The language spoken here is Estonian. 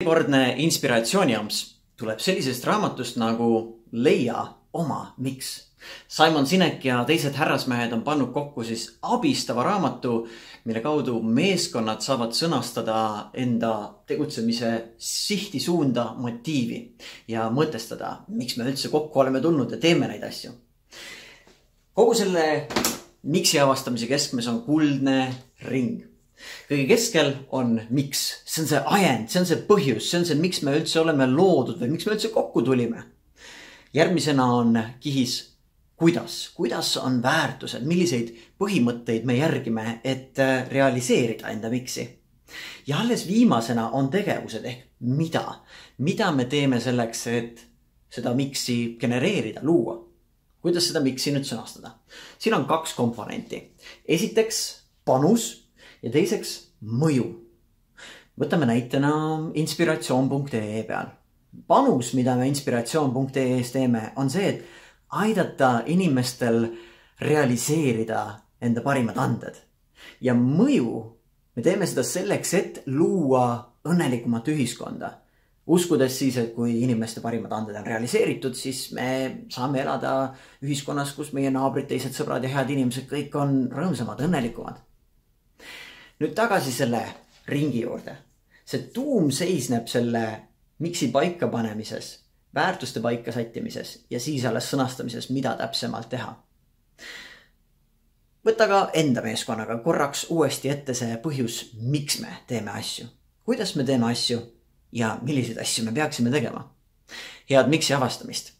Seekordne inspiratsiooniamps tuleb sellisest raamatust nagu Leia oma miks. Simon Sinek ja teised härrasmehed on pannud kokku siis abistava raamatu, mille kaudu meeskonnad saavad sõnastada enda tegutsemise sihti, suunda, motiivi ja mõtestada, miks me üldse kokku oleme tulnud ja teeme neid asju. Kogu selle miksi avastamise keskmes on kuldne ring. Kõige keskel on miks. See on see ajend, see on see põhjus, see on see, miks me üldse oleme loodud või miks me üldse kokku tulime. Järgmisena on kihis kuidas on väärtused, milliseid põhimõtteid me järgime, et realiseerida enda miksi. Ja alles viimasena on tegevused ehk mida me teeme selleks, et seda miksi genereerida, luua. Kuidas seda miksi nüüd sõnastada? Siin on 2 komponenti. Esiteks panus ja teiseks mõju. Võtame näitena inspiratsioon.ee peal. Panus, mida me inspiratsioon.ee-s teeme, on see, et aidata inimestel realiseerida enda parimad anded. Ja mõju, me teeme seda selleks, et luua õnnelikumat ühiskonda. Uskudes siis, et kui inimeste parimad anded on realiseeritud, siis me saame elada ühiskonnas, kus meie naabrid, teised sõbrad ja head inimesed kõik on rõõmsamad, õnnelikumad. Nüüd tagasi selle ringi juurde. See tuum seisneb selle miksi paika panemises, väärtuste paika sättimises ja siis alles sõnastamises, mida täpsemalt teha. Võtta ka enda meeskonnaga korraks uuesti ette see põhjus, miks me teeme asju. Kuidas me teeme asju ja milliseid asju me peaksime tegema. Head miksi avastamist!